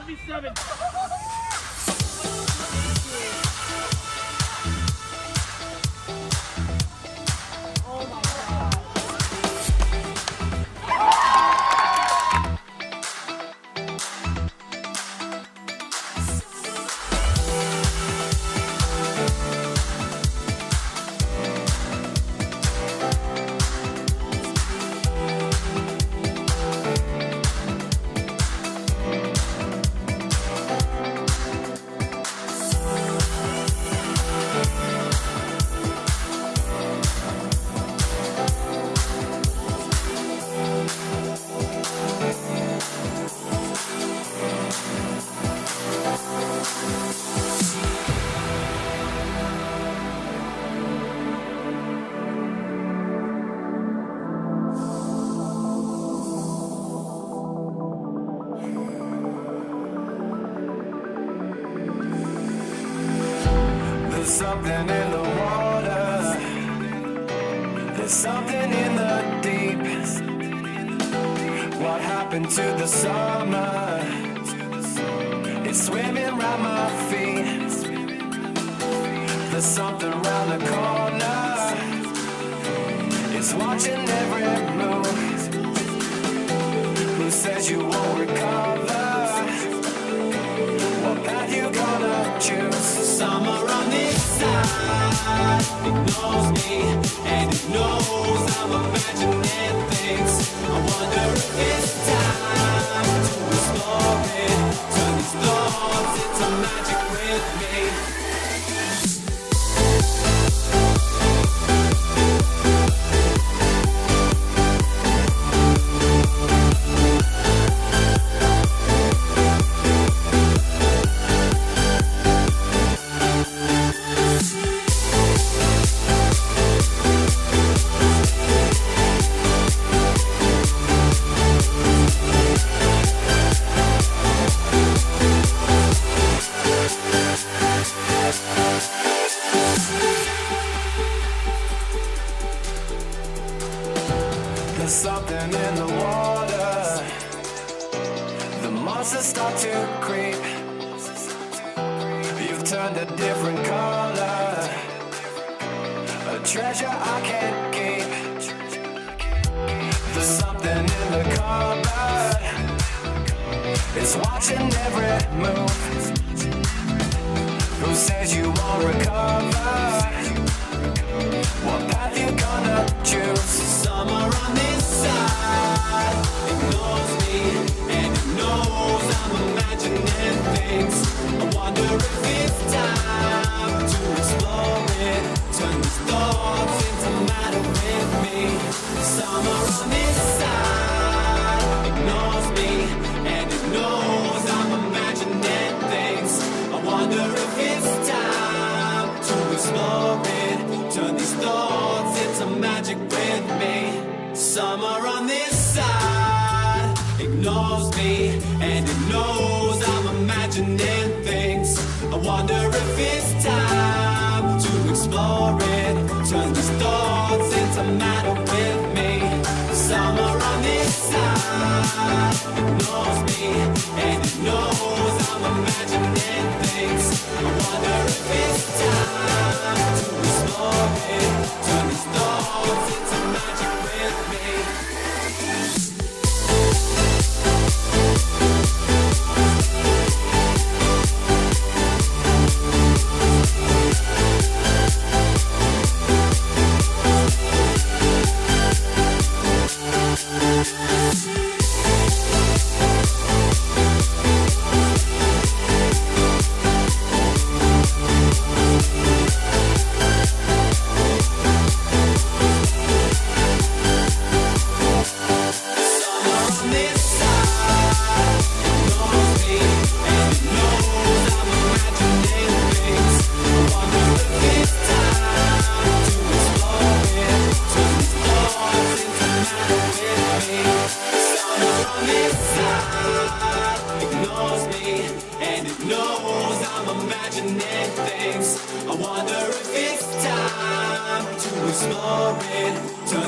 77. There's something in the water, there's something in the deep. What happened to the summer? It's swimming round my feet. There's something round the corner, it's watching every move. Who says you won't recover? What path you gonna choose? Summer on this side ignores me, and it knows I'm imagining things. I wonder if it's time to explore it. Turn these thoughts into magic with me. There's something in the water, the monsters start to creep. You've turned a different color, a treasure I can't keep. There's something in the cupboard, it's watching every move. Who says you won't recover? What path you gonna choose? Summer on this side ignores me, and it knows I'm imagining things. I wonder if it's time to explore it. Turn these thoughts into matter with me. Summer on this side ignores me, and it knows I'm imagining things. I wonder if it's time to explore it. Turn these thoughts into magic with me. Summer on this side ignores me, and it knows I'm imagining things. I wonder if it's time to explore it. Turn these thoughts into matter with me. Summer on this side ignores me, and it knows I'm imagining things. I wonder if it's time to explore it. Turn these thoughts into magic with me. Explore it, turn